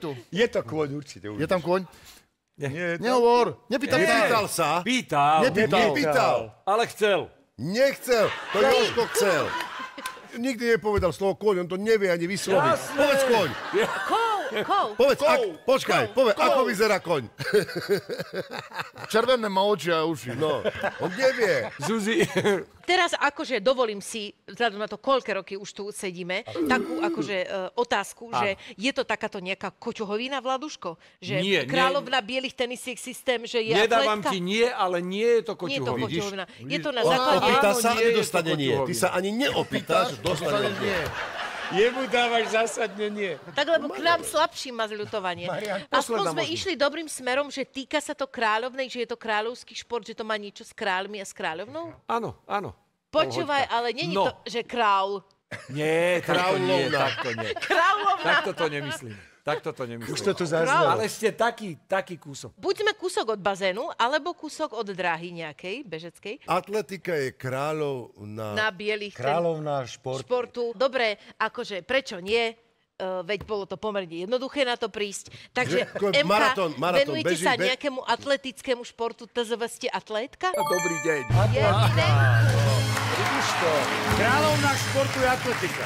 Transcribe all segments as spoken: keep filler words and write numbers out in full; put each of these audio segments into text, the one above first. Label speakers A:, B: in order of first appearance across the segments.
A: tu.
B: Je to kôň určite.
A: Je tam kôň?
B: Nie.
A: Nehovor. Nepýtam sa.
C: Nepýtal sa.
D: Pýtal.
A: Nepýtal.
C: Nepýtal.
D: Ale chcel.
C: Nechcel. To Jožko chcel. Nikdy nepovedal slovo kôň, on to nevie ani vysloviť.
D: Jasné.
C: Povedz kôň.
E: Kov, kov.
C: Povedz, ak, počkaj, povedz, ako vyzerá koň.
A: Červené má oči a uši.
C: No, on nevie.
D: Zuzi.
E: Teraz akože dovolím si, vzhľadom na to, koľké roky už tu sedíme, takú akože uh, otázku, že je to takáto nejaká koťohovina, Vladuško? Že
D: Nie,
E: kráľovna bielých tenisiek systém, že je
D: Nedávam
E: atletka?
D: ti nie, ale nie je to
E: Nie je to
D: koťuhovina.
E: koťohovina. Je to na
C: On
E: základe...
C: opýta
D: Áno,
C: sa a
D: nie je
C: nedostane
D: to
C: nie. Ty
D: koťuhovina.
C: sa ani neopýtaš, dostane nie.
B: Jemu dávaš zásadne nie.
E: Tak lebo k nám slabší má zľutovanie. Aspoň
D: posledná
E: sme
D: možnosť.
E: išli dobrým smerom, že týka sa to kráľovnej, že je to kráľovský šport, že to má niečo s kráľmi a s kráľovnou?
D: Áno, áno.
E: Počúvaj, ale není
D: No.
E: to, že král.
D: Nie, takto nie,
C: Kráľovna.
D: takto nie.
E: Kráľovna.
D: Takto to nemyslím. Takto to nemyslím.
B: Už to tu zaznelo.
D: Ale ste taký, taký kúsok.
E: Buď sme kúsok od bazénu, alebo kúsok od dráhy nejakej, bežeckej,
C: Atletika je kráľov na...
E: na bielých ten-
B: Kráľovná šport.
E: športu. Dobre, akože prečo nie? Uh, veď bolo to pomerne jednoduché na to prísť. Takže,
C: Že- ako
E: em ká,
C: maratón, maratón,
E: venujete
C: beží,
E: sa
C: be-
E: nejakému atletickému športu, tzv. Ste atlétka?
D: Dobrý deň.
E: Je evidentné.
B: Vidíš to? Kráľovná športu je atletika.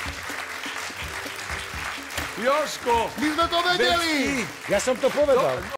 D: Jožko!
A: My sme to vedeli!
B: Ja som to povedal.